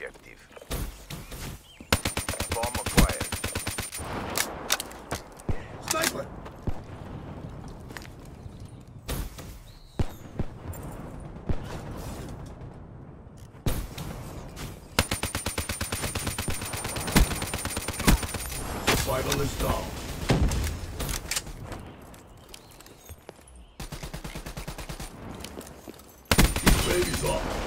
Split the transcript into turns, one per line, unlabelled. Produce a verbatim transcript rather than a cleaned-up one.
objective. Bomb acquired.
Sniper! Survival is down. Baby's off.